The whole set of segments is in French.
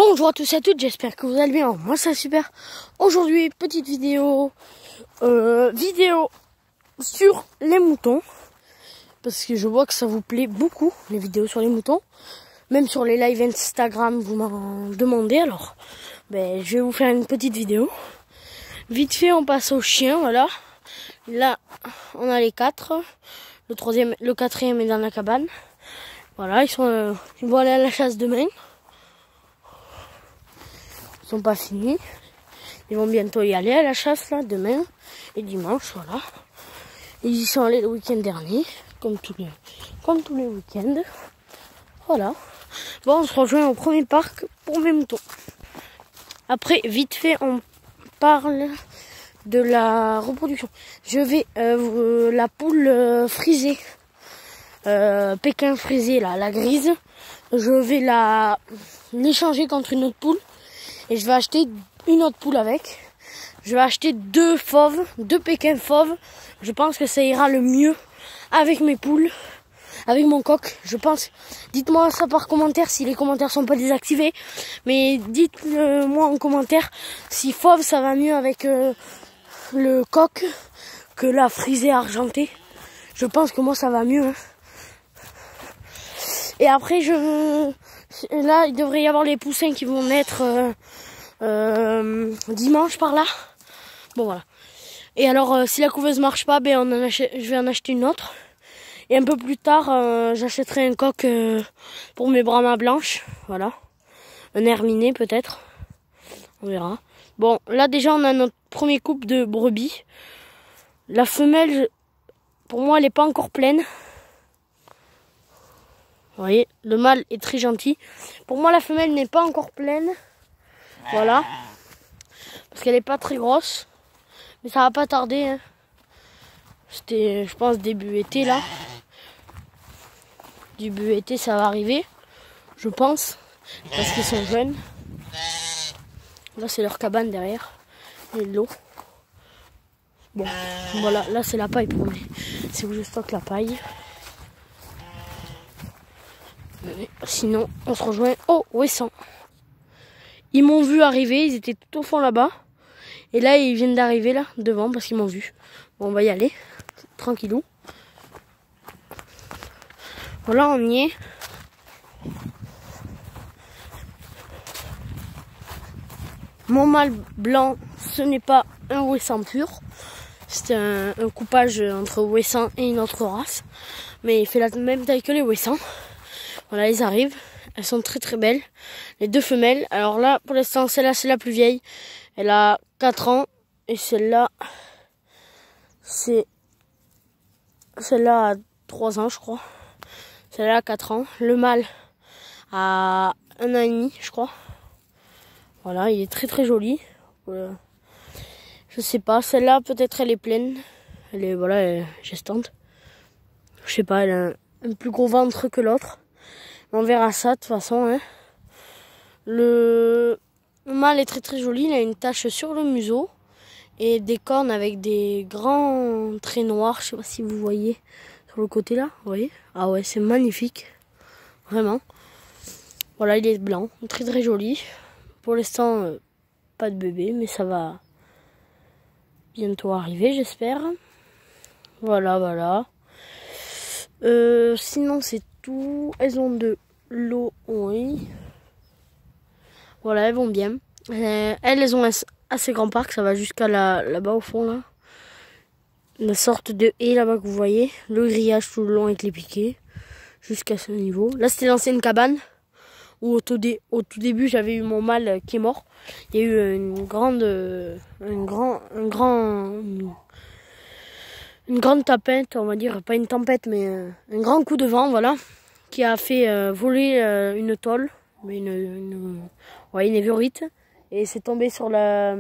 Bonjour à tous et à toutes, j'espère que vous allez bien. Moi ça super. Aujourd'hui, petite vidéo sur les moutons. Parce que je vois que ça vous plaît beaucoup, les vidéos sur les moutons. Même sur les lives Instagram, vous m'en demandez. Alors, je vais vous faire une petite vidéo. Vite fait, on passe aux chiens, voilà. Là, on a les 4. Le quatrième est dans la cabane. Voilà, ils vont aller à la chasse demain. Ils sont pas finis. Ils vont bientôt y aller à la chasse là, demain et dimanche, voilà. Ils y sont allés le week-end dernier, comme tous les week-ends. Voilà. Bon, on se rejoint au premier parc pour mes moutons. Après, vite fait, on parle de la reproduction. Je vais la poule frisée, Pékin frisée là, la grise. Je vais l'échanger contre une autre poule et je vais acheter une autre poule avec. Je vais acheter deux Pékin fauves. Je pense que ça ira le mieux avec mes poules, avec mon coq, je pense. Dites-moi ça par commentaire si les commentaires sont pas désactivés. Mais dites-moi en commentaire si fauve ça va mieux avec le coq que la frisée argentée. Je pense que moi ça va mieux. Hein. Et après là il devrait y avoir les poussins qui vont naître dimanche par là. Bon voilà. Et alors si la couveuse marche pas, je vais en acheter une autre. Et un peu plus tard, j'achèterai un coq pour mes brahmas blanches. Voilà. Un herminé peut-être. On verra. Bon, là déjà on a notre premier couple de brebis. La femelle, pour moi elle n'est pas encore pleine. Vous voyez, le mâle est très gentil. Pour moi la femelle n'est pas encore pleine. Voilà. Parce qu'elle n'est pas très grosse. Mais ça va pas tarder. Hein. C'était, je pense, début été là. Début été, ça va arriver. Je pense. Parce qu'ils sont jeunes. Là, c'est leur cabane derrière. Et l'eau. Bon, voilà. Là, c'est la paille pour moi. C'est où je stocke la paille. Mais sinon, on se rejoint au Ouessant. Ils m'ont vu arriver. Ils étaient tout au fond là-bas. Et là, ils viennent d'arriver là, devant, parce qu'ils m'ont vu. Bon, on va y aller. Tranquillou. Voilà, on y est. Mon mâle blanc, ce n'est pas un Ouessant pur. C'est un coupage entre Ouessant et une autre race. Mais il fait la même taille que les Ouessants. Voilà, ils arrivent. Elles sont très très belles. Les deux femelles. Alors là, pour l'instant, celle-là, c'est la plus vieille. Elle a 4 ans. Et celle-là, celle-là a 3 ans, je crois. Celle-là a 4 ans. Le mâle a 1 an et demi, je crois. Voilà, il est très très joli. Je sais pas, celle-là, peut-être elle est pleine. Elle est gestante. Je sais pas, elle a un plus gros ventre que l'autre. On verra ça de toute façon. Hein. Le mâle est très très joli. Il a une tache sur le museau. Et des cornes avec des grands traits noirs. Je sais pas si vous voyez sur le côté là. Vous voyez? Ah ouais, c'est magnifique. Vraiment. Voilà, il est blanc. Très très joli. Pour l'instant, pas de bébé. Mais ça va bientôt arriver, j'espère. Voilà, voilà. Sinon, c'est tout. Elles ont de l'eau, oui. Voilà, elles vont bien. Elles ont un assez grand parc, ça va jusqu'à là-bas au fond, là. Une sorte de haie là-bas que vous voyez. Le grillage tout le long avec les piquets. Jusqu'à ce niveau. Là, c'était l'ancienne cabane. Où au tout début, j'avais eu mon mâle qui est mort. Il y a eu une grande tempête, on va dire, pas une tempête, mais un grand coup de vent, voilà, qui a fait voler une tôle, une évrite, et c'est tombé sur la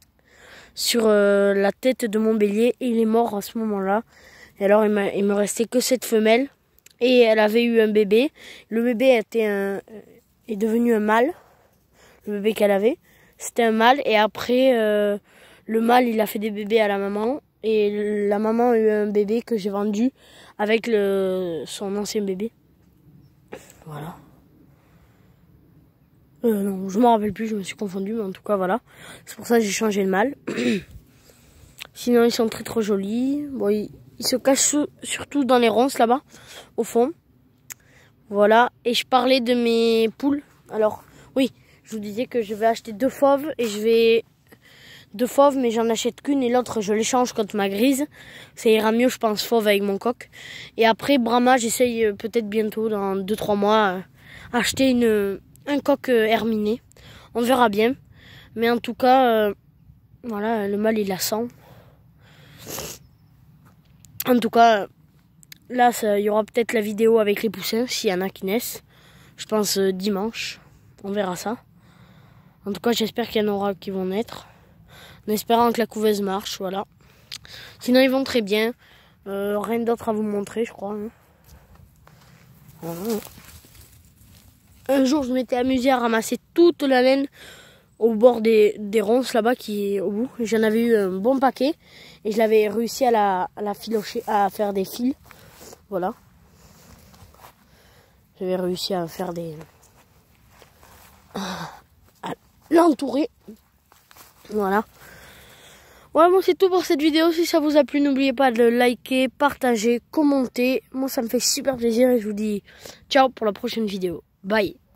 tête de mon bélier, et il est mort à ce moment-là. Et alors, il me restait que cette femelle, et elle avait eu un bébé. Le bébé est devenu un mâle, le bébé qu'elle avait. C'était un mâle, et après, le mâle, il a fait des bébés à la maman. Et la maman a eu un bébé que j'ai vendu avec son ancien bébé. Voilà. Non, je m'en rappelle plus, je me suis confondue, mais en tout cas, voilà. C'est pour ça que j'ai changé le mâle. Sinon, ils sont très trop jolis. Bon, ils se cachent surtout dans les ronces, là-bas, au fond. Voilà, et je parlais de mes poules. Alors, oui, je vous disais que je vais acheter 2 fauves, et je vais... 2 fauves, mais j'en achète qu'une, et l'autre, je l'échange contre ma grise. Ça ira mieux, je pense, fauve avec mon coq. Et après, Brahma, j'essaye peut-être bientôt, dans 2-3 mois, acheter un coq herminé. On verra bien. Mais en tout cas, voilà, le mâle, il a 100. En tout cas, là, il y aura peut-être la vidéo avec les poussins, s'il y en a qui naissent. Je pense dimanche. On verra ça. En tout cas, j'espère qu'il y en aura qui vont naître. En espérant que la couveuse marche, voilà. Sinon, ils vont très bien. Rien d'autre à vous montrer, je crois. Hein. Voilà. Un jour, je m'étais amusée à ramasser toute la laine au bord des ronces là-bas qui est au bout. J'en avais eu un bon paquet et je l'avais réussi à la filocher, à faire des fils. Voilà. J'avais réussi à faire à l'entourer. Voilà. Ouais, bon, c'est tout pour cette vidéo. Si ça vous a plu, n'oubliez pas de liker, partager, commenter. Moi, ça me fait super plaisir et je vous dis ciao pour la prochaine vidéo. Bye.